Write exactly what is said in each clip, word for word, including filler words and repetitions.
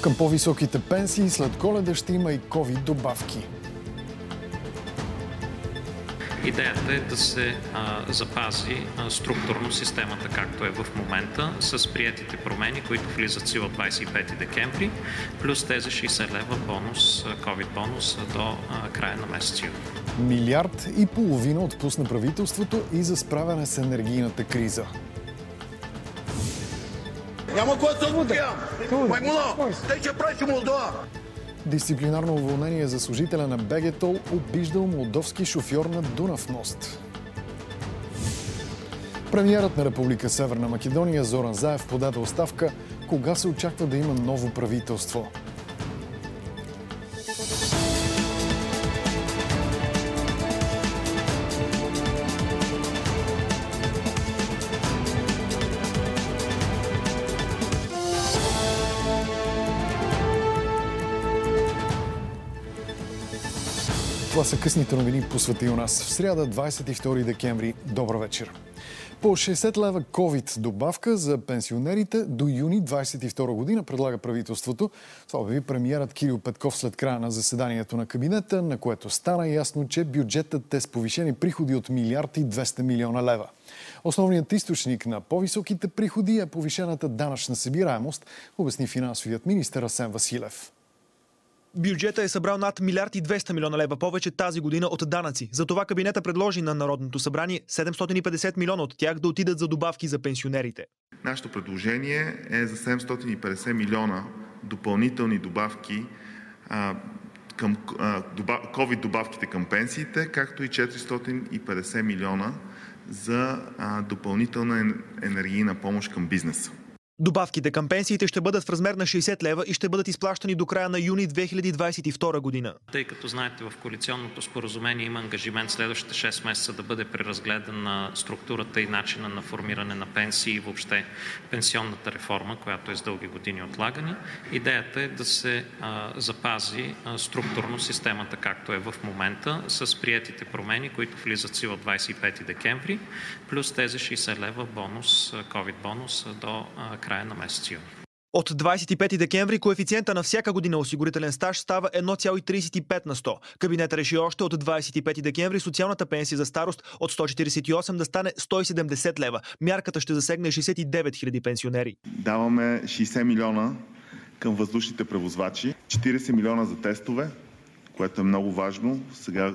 Към по-високите пенсии след Коледа ще има и ковид добавки. Идеята е да се а, запази а, структурно системата, както е в момента, с приетите промени, които влизат в сила двадесет и пети декември, плюс тези шейсет лева бонус, ковид бонус до а, края на месец юни. Милиард и половина отпусна правителството и за справяне с енергийната криза. Няма кой се отбудя! Маймуно! Те ще пречи Молдова! Дисциплинарно уволнение за служителя на БГТОЛ, обиждал молдовски шофьор на Дунав мост. Премиерът на Република Северна Македония Зоран Заев подаде оставка. Кога се очаква да има ново правителство? Това са късните новини по света и у нас. В сряда, двадесет и втори декември. Добър вечер. По шейсет лева ковид добавка за пенсионерите до юни двадесет и втора година предлага правителството. Това обяви премиерът Кирил Петков след края на заседанието на кабинета, на което стана ясно, че бюджетът е с повишени приходи от милиард и двеста милиона лева. Основният източник на по-високите приходи е повишената данъчна събираемост, обясни финансовият министър Асен Василев. Бюджетът е събрал над милиард и двеста милиона лева повече тази година от данъци. Затова кабинета предложи на Народното събрание седемстотин и петдесет милиона от тях да отидат за добавки за пенсионерите. Нашето предложение е за седемстотин и петдесет милиона допълнителни добавки а, към а, доба, ковид добавките към пенсиите, както и четиристотин и петдесет милиона за а, допълнителна енергийна помощ към бизнеса. Добавките към пенсиите ще бъдат в размер на шейсет лева и ще бъдат изплащани до края на юни две хиляди двадесет и втора година. Тъй като знаете, в коалиционното споразумение има ангажимент следващите шест месеца да бъде преразгледана структурата и начина на формиране на пенсии и въобще пенсионната реформа, която е с дълги години отлагане. Идеята е да се а, запази а, структурно системата, както е в момента, с приетите промени, които влизат в сила двадесет и пети декември, плюс тези шейсет лева бонус, ковид бонус до а, края на месец юни. От двадесет и пети декември коефициента на всяка година осигурителен стаж става едно цяло тридесет и пет на сто. Кабинетът реши още от двадесет и пети декември социалната пенсия за старост от сто четиридесет и осем да стане сто и седемдесет лева. Мярката ще засегне шейсет и девет хиляди пенсионери. Даваме шейсет милиона към въздушните превозвачи, четиридесет милиона за тестове, което е много важно. Сега,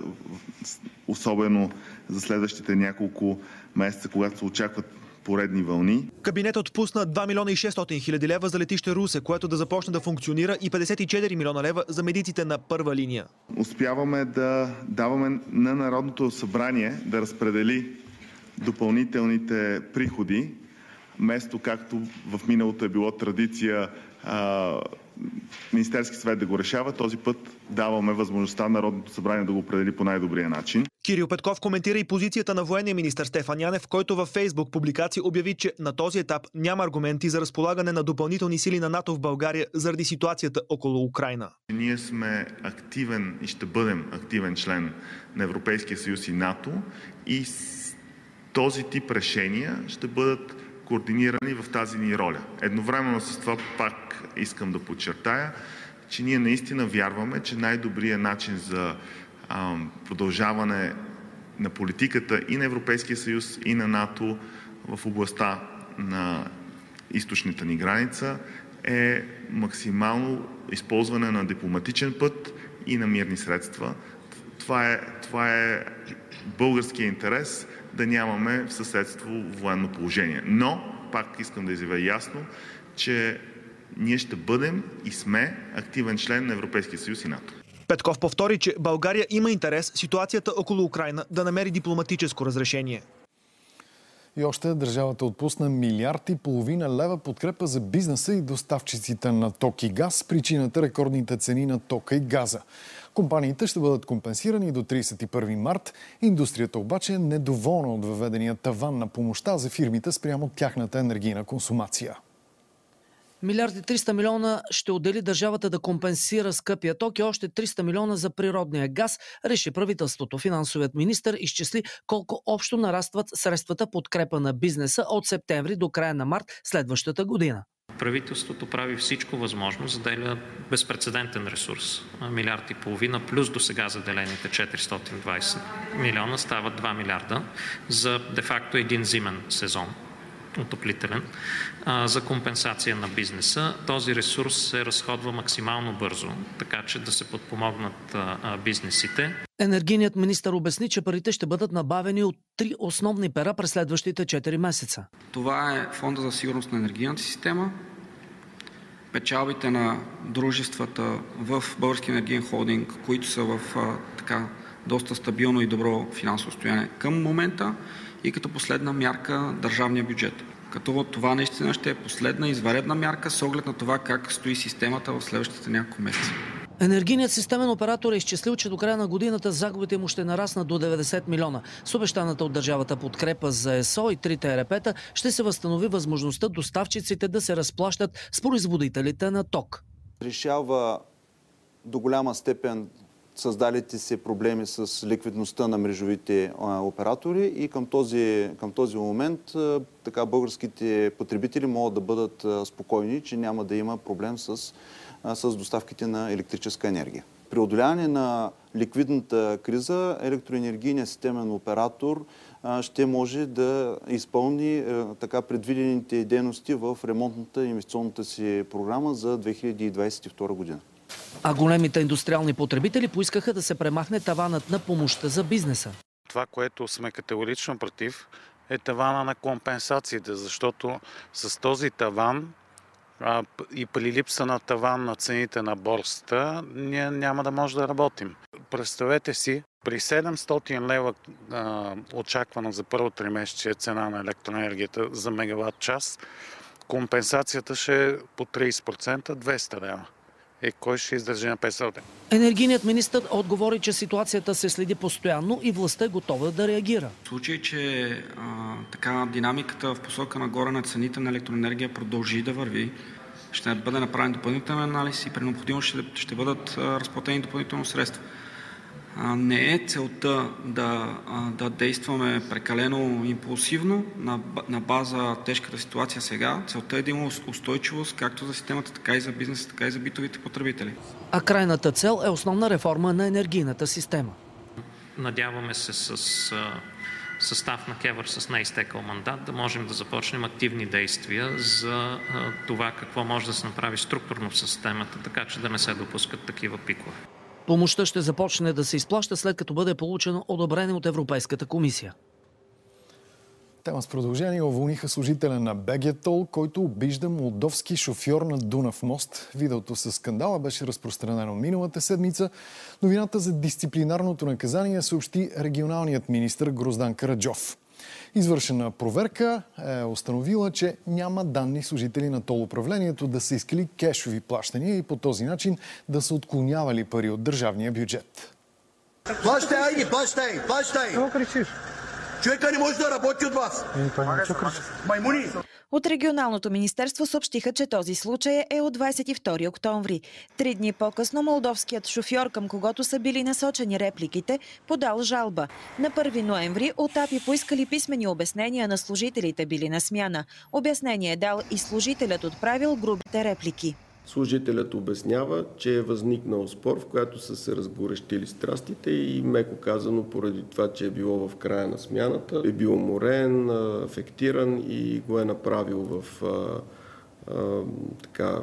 особено за следващите няколко месеца, когато се очакват поредни вълни. Кабинетът отпусна два милиона и шестстотин хиляди лева за летище Русе, което да започне да функционира, и петдесет и четири милиона лева за медиците на първа линия. Успяваме да даваме на Народното събрание да разпредели допълнителните приходи, вместо както в миналото е било традиция а, Министерски съвет да го решава. Този път даваме възможността Народното събрание да го определи по най-добрия начин. Кирил Петков коментира и позицията на военния министър Стефан Янев, който във Фейсбук публикация обяви, че на този етап няма аргументи за разполагане на допълнителни сили на НАТО в България заради ситуацията около Украйна. Ние сме активен и ще бъдем активен член на Европейския съюз и НАТО и този тип решения ще бъдат координирани в тази ни роля. Едновременно с това пак искам да подчертая, че ние наистина вярваме, че най-добрият начин за а, продължаване на политиката и на Европейския съюз, и на НАТО в областта на източната ни граница е максимално използване на дипломатичен път и на мирни средства. Това е, това е българския интерес да нямаме в съседство военно положение. Но, пак искам да изявя ясно, че ние ще бъдем и сме активен член на Европейския съюз и НАТО. Петков повтори, че България има интерес ситуацията около Украйна да намери дипломатическо разрешение. И още държавата отпусна милиард и половина лева подкрепа за бизнеса и доставчиците на ток и газ. Причината – рекордните цени на тока и газа. Компаниите ще бъдат компенсирани до тридесет и първи март. Индустрията обаче е недоволна от въведения таван на помощта за фирмите спрямо тяхната енергийна консумация. Милиард и триста милиона ще отдели държавата да компенсира скъпия ток и още триста милиона за природния газ, реши правителството. Финансовият министър изчисли колко общо нарастват средствата подкрепа на бизнеса от септември до края на март следващата година. Правителството прави всичко възможно, заделя безпрецедентен ресурс. Милиард и половина, плюс до сега заделените четиристотин и двадесет милиона, стават два милиарда за де-факто един зимен сезон, отоплителен, за компенсация на бизнеса. Този ресурс се разходва максимално бързо, така че да се подпомогнат бизнесите. Енергийният министър обясни, че парите ще бъдат набавени от три основни пера през следващите четири месеца. Това е Фонда за сигурност на енергийната система, печалбите на дружествата в Българския енергиен холдинг, които са в така доста стабилно и добро финансово състояние към момента, и като последна мярка държавния бюджет. Като това наистина ще е последна извънредна мярка с оглед на това как стои системата в следващите няколко месеца. Енергийният системен оператор е изчислил, че до края на годината загубите му ще нараснат до деветдесет милиона. С обещаната от държавата подкрепа за ЕСО и трите ЕРП-та ще се възстанови възможността доставчиците да се разплащат с производителите на ток. Решава до голяма степен създалите се проблеми с ликвидността на мрежовите а, оператори и към този, към този момент а, така, българските потребители могат да бъдат а, спокойни, че няма да има проблем с, а, с доставките на електрическа енергия. При преодоляване на ликвидната криза електроенергийният системен оператор а, ще може да изпълни а, така предвидените дейности в ремонтната и инвестиционната си програма за две хиляди двадесет и втора година. А големите индустриални потребители поискаха да се премахне таванът на помощта за бизнеса. Това, което сме категорично против, е тавана на компенсациите, защото с този таван а, и при липса на таван на цените на борсата, ние няма да може да работим. Представете си, при седемстотин лева а, очаквана за първо тримесечие цена на електроенергията за мегаватт час, компенсацията ще е по тридесет процента двеста лева. Е, кой ще издържи на петстотин? Енергийният министър отговори, че ситуацията се следи постоянно и властта е готова да реагира. В случай, че а, така динамиката в посока нагоре на цените на електроенергия продължи да върви, ще бъде направен допълнителен анализ и при необходимост ще, ще бъдат а, разплатени допълнително средства. А, не е целта да, а, да действаме прекалено импулсивно на, на база тежката ситуация сега. Целта е да има устойчивост както за системата, така и за бизнеса, така и за битовите потребители. А крайната цел е основна реформа на енергийната система. Надяваме се с състав на КЕВР с неизтекъл мандат да можем да започнем активни действия за това какво може да се направи структурно в системата, така че да не се допускат такива пикове. Помощта ще започне да се изплаща след като бъде получено одобрение от Европейската комисия. Тема с продължение: уволниха служителя на БГТОЛ, който обижда молдовски шофьор на Дунав мост. Видеото със скандала беше разпространено миналата седмица. Новината за дисциплинарното наказание съобщи регионалният министър Гроздан Караджов. Извършена проверка е установила, че няма данни служители на тол управлението да са искали кешови плащания и по този начин да са отклонявали пари от държавния бюджет. Плащай, айди, плащай, плащай! Какво кричиш? Човека не може да работи от вас! Маймуни! От регионалното министерство съобщиха, че този случай е от двадесет и втори октомври. Три дни по-късно молдовският шофьор, към когото са били насочени репликите, подал жалба. На първи ноември от АПИ поискали писмени обяснения на служителите били на смяна. Обяснение е дал и служителят отправил грубите реплики. Служителят обяснява, че е възникнал спор, в който са се разгорещили страстите и меко казано, поради това, че е било в края на смяната, е бил уморен, афектиран и го е направил в а, а, така,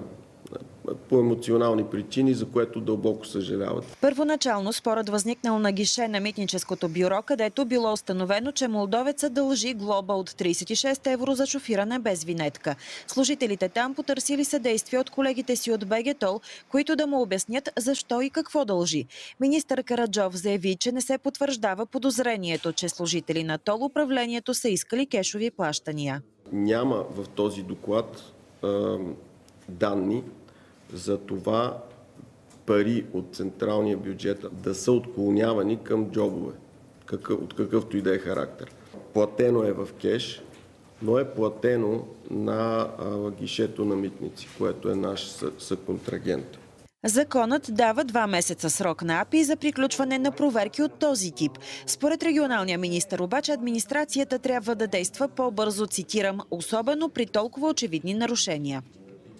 по емоционални причини, за което дълбоко съжаляват. Първоначално спорът възникнал на гише на митническото бюро, където било установено, че молдовецът дължи глоба от тридесет и шест евро за шофиране без винетка. Служителите там потърсили съдействие от колегите си от БГТОЛ, които да му обяснят защо и какво дължи. Министър Караджов заяви, че не се потвърждава подозрението, че служители на тол управлението са искали кешови плащания. Няма в този доклад а, данни за това пари от централния бюджет да са отклонявани към джобове, какъв, от какъвто и да е характер. Платено е в кеш, но е платено на а, гишето на Митници, което е наш съконтрагент. Законът дава два месеца срок на АПИ за приключване на проверки от този тип. Според регионалния министър обаче администрацията трябва да действа по-бързо, цитирам, особено при толкова очевидни нарушения.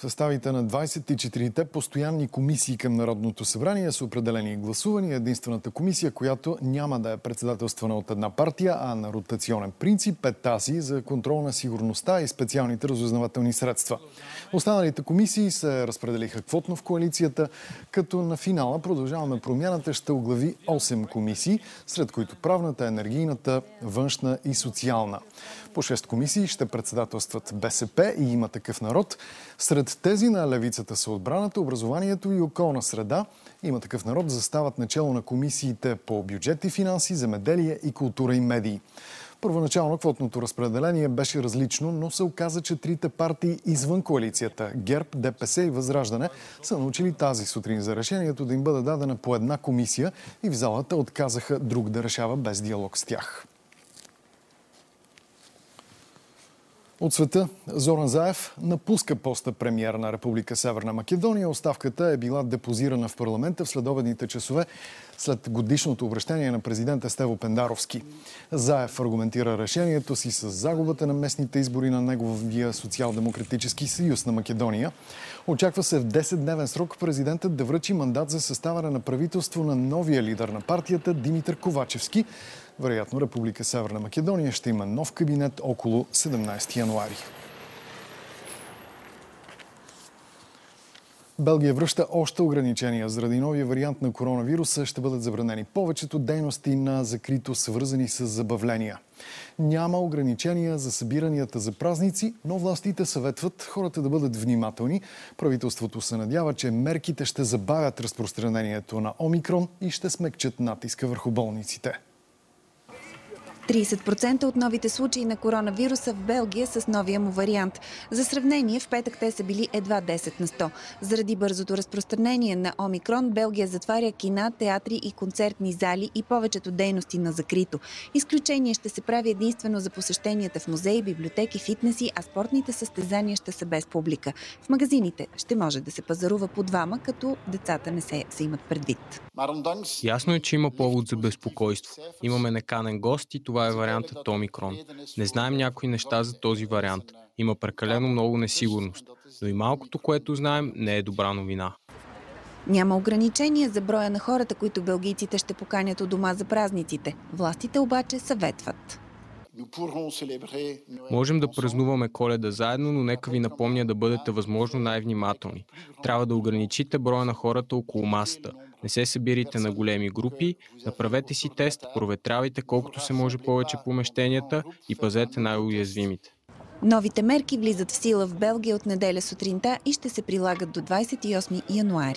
съставите на двадесет и четирите постоянни комисии към Народното събрание са определени и гласувани. Единствената комисия, която няма да е председателствана от една партия, а на ротационен принцип, е тази за контрол на сигурността и специалните разузнавателни средства. Останалите комисии се разпределиха квотно в коалицията, като на финала Продължаваме промяната ще оглави осем комисии, сред които правната, енергийната, външна и социална. По шест комисии ще председателстват БСП и Има такъв народ. Сред тези на левицата са отбраната, образованието и околна среда. Има такъв народ застават начало на комисиите по бюджет и финанси, земеделие и култура и медии. Първоначално квотното разпределение беше различно, но се оказа, че трите партии извън коалицията – ГЕРБ, ДПС и Възраждане – са научили тази сутрин за решението да им бъде дадена по една комисия и в залата отказаха друг да решава без диалог с тях. От света Зоран Заев напуска поста премиер на Република Северна Македония. Оставката е била депозирана в парламента в следобедните часове след годишното обръщение на президента Стево Пендаровски. Заев аргументира решението си с загубата на местните избори на неговия Социал-демократически съюз на Македония. Очаква се в десетдневен срок президентът да връчи мандат за съставяне на правителство на новия лидер на партията Димитър Ковачевски. Вероятно Република Северна Македония ще има нов кабинет около седемнадесети януари. Белгия връща още ограничения. Заради новия вариант на коронавируса ще бъдат забранени повечето дейности на закрито, свързани с забавления. Няма ограничения за събиранията за празници, но властите съветват хората да бъдат внимателни. Правителството се надява, че мерките ще забавят разпространението на Омикрон и ще смекчат натиска върху болниците. тридесет процента от новите случаи на коронавируса в Белгия с новия му вариант. За сравнение, в петък те са били едва десет на сто. Заради бързото разпространение на Омикрон, Белгия затваря кина, театри и концертни зали и повечето дейности на закрито. Изключение ще се прави единствено за посещенията в музеи, библиотеки, фитнеси, а спортните състезания ще са без публика. В магазините ще може да се пазарува по двама, като децата не се взимат предвид. Ясно е, че има повод за безпокойство. Имаме неканен гост и това е вариантът Омикрон. Не знаем някои неща за този вариант. Има прекалено много несигурност. Но и малкото, което знаем, не е добра новина. Няма ограничения за броя на хората, които белгийците ще поканят у дома за празниците. Властите обаче съветват. Можем да празнуваме Коледа заедно, но нека ви напомня да бъдете възможно най-внимателни. Трябва да ограничите броя на хората около масата. Не се събирайте на големи групи, направете си тест, проветрявайте колкото се може повече помещенията и пазете най-уязвимите. Новите мерки влизат в сила в Белгия от неделя сутринта и ще се прилагат до двадесет и осми януари.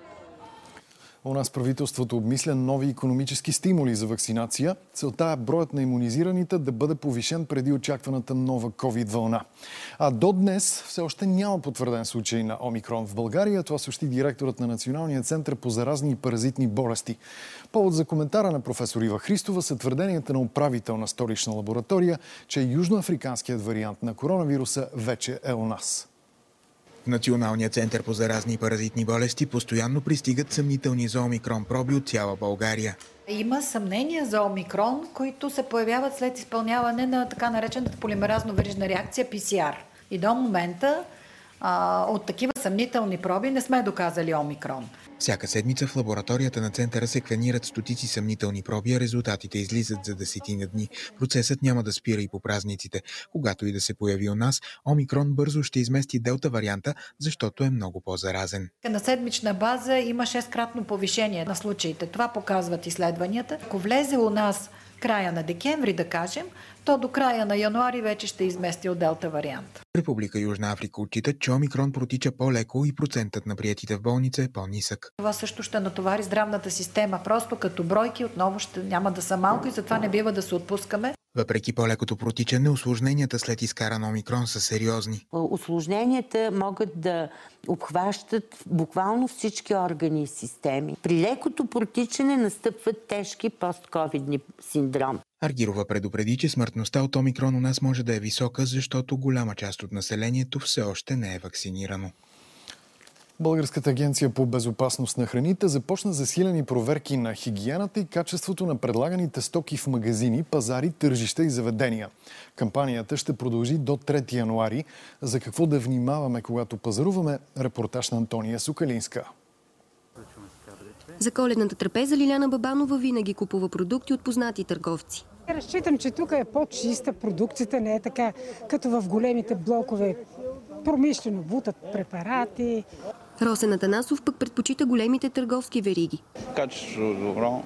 У нас правителството обмисля нови икономически стимули за вакцинация. Целта е броят на имунизираните да бъде повишен преди очакваната нова ковид вълна. А до днес все още няма потвърден случай на Омикрон в България. Това съобщи директорът на Националния център по заразни и паразитни болести. Повод за коментара на професор Ива Христова са твърденията на управител на столична лаборатория, че южноафриканският вариант на коронавируса вече е у нас. В Националния център по заразни и паразитни болести постоянно пристигат съмнителни за Омикрон проби от цяла България. Има съмнения за Омикрон, които се появяват след изпълняване на така наречената полимеразно-верижна реакция Пи Си Ар. И до момента а, от такива съмнителни проби не сме доказали Омикрон. Всяка седмица в лабораторията на центъра секвенират стотици съмнителни проби, а резултатите излизат за десетина дни. Процесът няма да спира и по празниците. Когато и да се появи у нас, Омикрон бързо ще измести делта варианта, защото е много по-заразен. На седмична база има шесткратно повишение на случаите. Това показват изследванията. Ако влезе у нас края на декември, да кажем, то до края на януари вече ще измести от делта вариант. Република Южна Африка отчитат, че Омикрон протича по-леко и процентът на приетите в болница е по-нисък. Това също ще натовари здравната система. Просто като бройки отново ще няма да са малко и затова не бива да се отпускаме. Въпреки по-лекото протичане, усложненията след изкаран Омикрон са сериозни. Усложненията могат да обхващат буквално всички органи и системи. При лекото протичане настъпват тежки постковидни синдроми. Аргирова предупреди, че смъртността от Омикрон у нас може да е висока, защото голяма част от населението все още не е вакцинирано. Българската агенция по безопасност на храните започна засилени проверки на хигиената и качеството на предлаганите стоки в магазини, пазари, тържища и заведения. Кампанията ще продължи до трети януари. За какво да внимаваме, когато пазаруваме? Репортаж на Антония Сукалинска. За коледната трапеза Лиляна Бабанова винаги купува продукти от познати търговци. Разчитам, че тук е по-чиста, продукцията не е така, като в големите блокове. Промишлено бутат препарати. Росен Атанасов пък предпочита големите търговски вериги. Качеството е добро,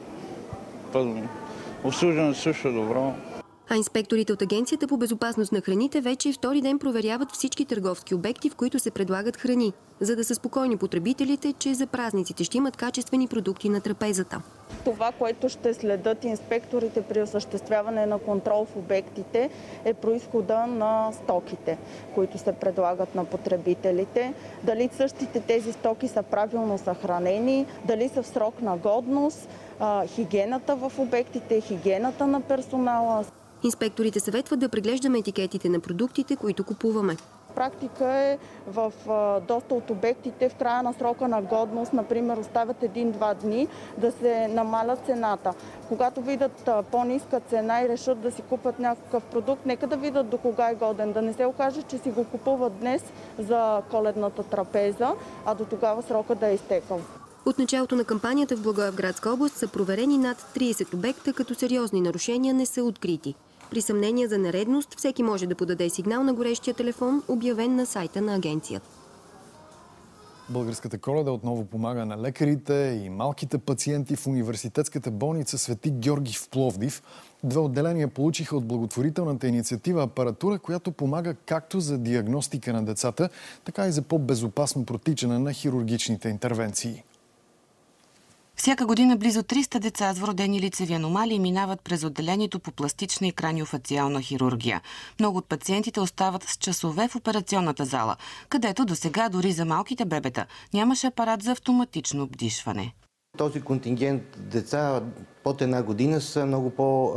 обслужването също е добро. А инспекторите от Агенцията по безопасност на храните вече втори ден проверяват всички търговски обекти, в които се предлагат храни, за да са спокойни потребителите, че за празниците ще имат качествени продукти на трапезата. Това, което ще следят инспекторите при осъществяване на контрол в обектите, е произхода на стоките, които се предлагат на потребителите. Дали същите тези стоки са правилно съхранени, дали са в срок на годност, хигиената в обектите, хигиената на персонала. Инспекторите съветват да преглеждаме етикетите на продуктите, които купуваме. Практика е в доста от обектите в края на срока на годност, например, оставят един-два дни да се намаля цената. Когато видят по-ниска цена и решат да си купат някакъв продукт, нека да видят до кога е годен. Да не се окаже, че си го купуват днес за коледната трапеза, а до тогава срока да е изтекал. От началото на кампанията в Благоевградска област са проверени над трийсет обекта, като сериозни нарушения не са открити. При съмнение за нередност всеки може да подаде сигнал на горещия телефон, обявен на сайта на агенцията. Българската Коледа отново помага на лекарите и малките пациенти в университетската болница Свети Георги в Пловдив. Две отделения получиха от благотворителната инициатива апаратура, която помага както за диагностика на децата, така и за по-безопасно протичане на хирургичните интервенции. Всяка година близо триста деца с вродени лицеви аномалии минават през отделението по пластична и краниофациална хирургия. Много от пациентите остават с часове в операционната зала, където досега дори за малките бебета нямаше апарат за автоматично обдишване. Този контингент деца под една година са много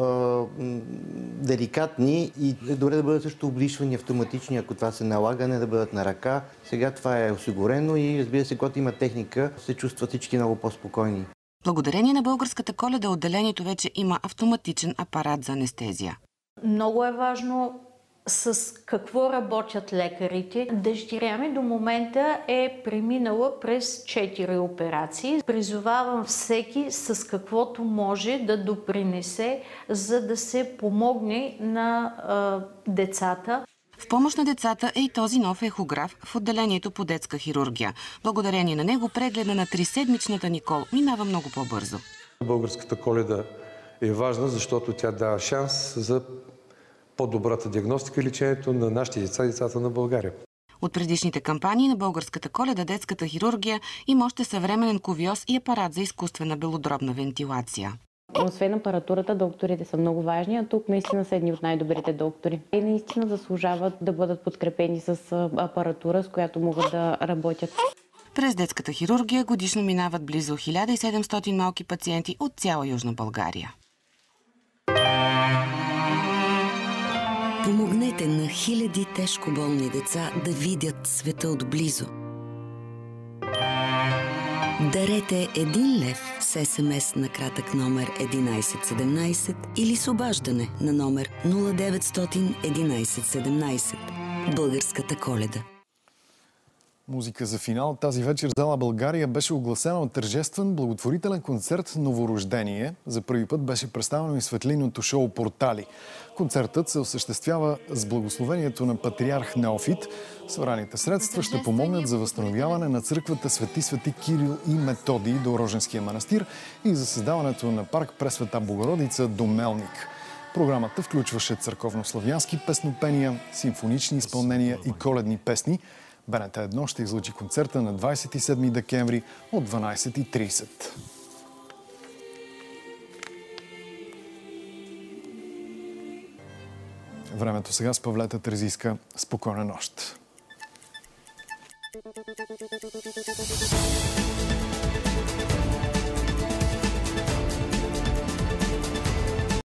по-деликатни и добре да бъдат също облишвани автоматични, ако това се налага, не да бъдат на ръка. Сега това е осигурено и разбира се, когато има техника, се чувстват всички много по-спокойни. Благодарение на Българската Коледа отделението вече има автоматичен апарат за анестезия. Много е важно с какво работят лекарите. Дъщеря ми до момента е преминала през четири операции. Призовавам всеки с каквото може да допринесе, за да се помогне на а, децата. В помощ на децата е и този нов ехограф в отделението по детска хирургия. Благодарение на него прегледа на триседмичната Никол минава много по-бързо. Българската Коледа е важна, защото тя дава шанс за по-добрата диагностика и лечението на нашите деца и децата на България. От предишните кампании на Българската Коледа детската хирургия има още съвременен кувьоз и апарат за изкуствена белодробна вентилация. Освен апаратурата, докторите са много важни, а тук наистина са едни от най-добрите доктори. И наистина заслужават да бъдат подкрепени с апаратура, с която могат да работят. През детската хирургия годишно минават близо хиляда и седемстотин малки пациенти от цяла Южна България. Помогнете на хиляди тежко болни деца да видят света отблизо. Дарете един лев с ес ем ес на кратък номер единайсет седемнайсет или с обаждане на номер нула деветстотин единайсет седемнайсет. Българската Коледа. Музика за финал. Тази вечер зала България беше огласена от тържествен благотворителен концерт «Новорождение». За първи път беше представено и светлинното шоу «Портали». Концертът се осъществява с благословението на патриарх Неофит. Събраните средства ще помогнат за възстановяване на църквата Свети Свети Кирил и Методий до Роженския манастир и за създаването на парк Пресвета Богородица до Мелник. Програмата включваше църковнославянски песнопения, симфонични изпълнения и коледни песни. БНТ едно ще излъчи концерта на двайсет и седми декември от дванайсет и трийсет. Времето сега с Павлета Терзийска. Спокойна нощ!